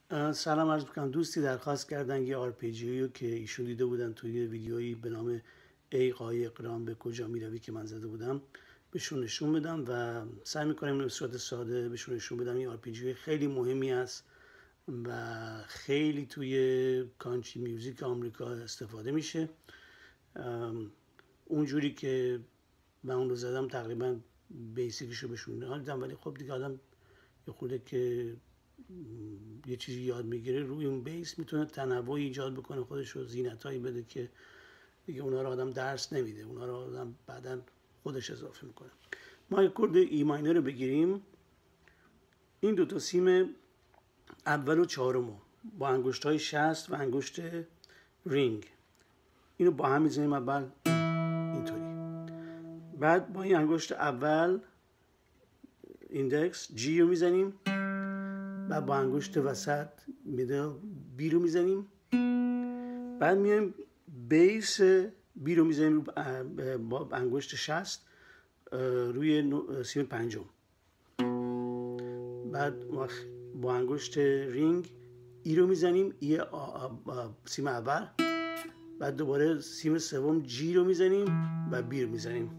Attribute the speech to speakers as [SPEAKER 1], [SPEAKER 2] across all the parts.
[SPEAKER 1] سلام عرض میکنم. دوستی درخواست کردن یه آرپیجیو که ایشون دیده بودن توی ویدیویی به نام ای قایق رام به کجا میروی که من زده بودم بهشون نشون بدم و سعی میکنم به صورت ساده بهشون نشون بدم. این آرپیجیو خیلی مهمی است و خیلی توی کانتری میوزیک آمریکا استفاده میشه. اونجوری که من اون رو زدم تقریبا بیسیکشو بهشون دادم، ولی خب دیگه آدم یه خورده که یه چیزی یاد میگیره روی اون بیس میتونه تنوعی ایجاد بکنه، خودش رو زینتایی بده که دیگه اونا رو آدم درس نمیده، اونا رو آدم بعدا خودش اضافه میکنه. ما یک کورد ای ماینر رو بگیریم، این دوتا سیم اول و چهارمو با انگشت های 60 و انگشت رینگ اینو با هم میزنیم اول اینطوری، بعد با این انگشت اول ایندکس جی رو میزنیم، بعد با انگشت وسط میدل بی رو میزنیم، بعد میایم بیس بی رو میزنیم با انگشت 60 روی سیم پنجم، بعد با انگشت رینگ ای رو میزنیم، ای سیم اول، بعد دوباره سیم سوم جی رو میزنیم و بی رو میزنیم.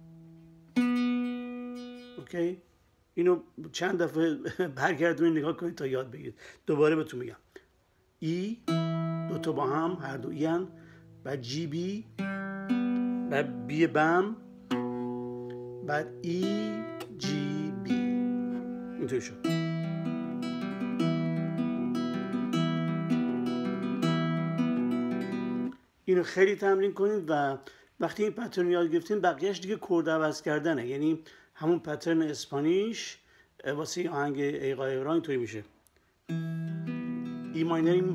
[SPEAKER 1] اوکی، اینو چند دفعه برگردونید نگاه کنید تا یاد بگیرید. دوباره بهتون میگم ای دوتا با هم هر دو ای هن، بعد جی بی، بعد بی بم، بعد ای جی بی، اینطوری شد. اینو خیلی تمرین کنید و وقتی این پترن یاد گرفتین بقیهش دیگه کورد عوض کردنه، یعنی همون پترن اسپانیش واسه آهنگ ای قایق رام اینطوری میشه. ای ماینریم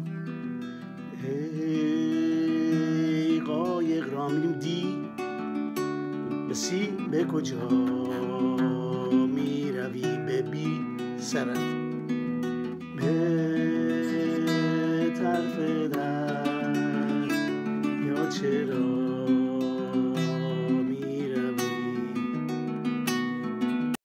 [SPEAKER 1] ای قایق رام، میریم دی به سی، به کجا میروی، به بی سرت، به طرف در یا چرا